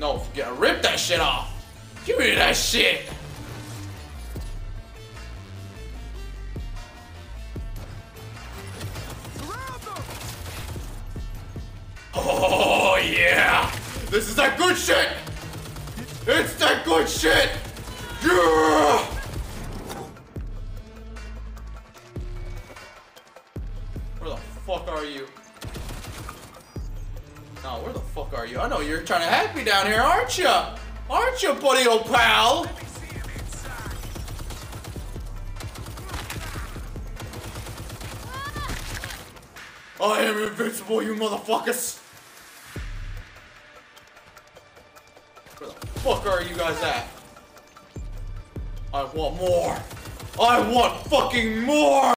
No, you gotta rip that shit off. Give me that shit. Oh yeah! This is that good shit! It's that good shit! Yeah! Where the fuck are you? No, where the fuck are you? I know you're trying to hack me down here, aren't you? Aren't you, buddy old pal? I am invincible, you motherfuckers! Where the fuck are you guys at? I want more! I want fucking more!